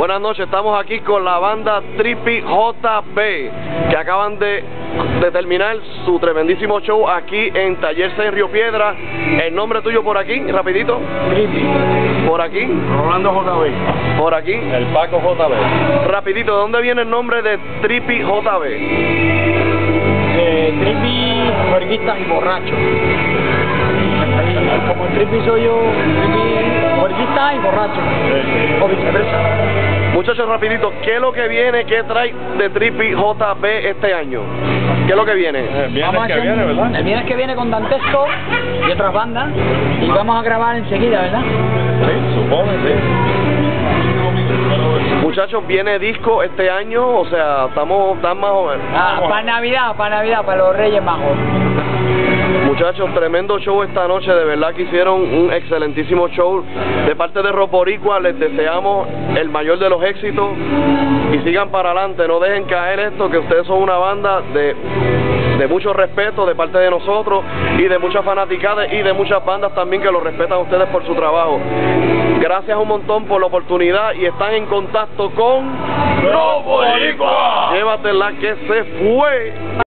Buenas noches, estamos aquí con la banda Trippy JB, que acaban de terminar su tremendísimo show aquí en Taller 6 Río Piedra. El nombre tuyo por aquí, rapidito. Trippy. Por aquí. Rolando JB. Por aquí. El Paco JB. Rapidito, ¿de dónde viene el nombre de Trippy JB? Trippy, juerguistas y borrachos. Como el Trippy soy yo, Trippy, juerguista y borracho. O viceversa. Muchachos, rapidito, ¿qué es lo que viene? ¿Qué trae de Trippy JB este año? ¿Qué es lo que viene? El viernes que viene, ¿verdad? El viernes que viene con Dantesco y otras bandas. Y vamos a grabar enseguida, ¿verdad? Sí, supongo, sí. Muchachos, viene disco este año, o sea, están más o menos. Para Navidad, para los Reyes Magos. Muchachos, tremendo show esta noche, de verdad que hicieron un excelentísimo show. De parte de Rock Boricua les deseamos el mayor de los éxitos y sigan para adelante, no dejen caer esto, que ustedes son una banda de mucho respeto de parte de nosotros y de muchas fanaticadas y de muchas bandas también que lo respetan a ustedes por su trabajo. Gracias un montón por la oportunidad y están en contacto con Rock Boricua. Llévatela que se fue.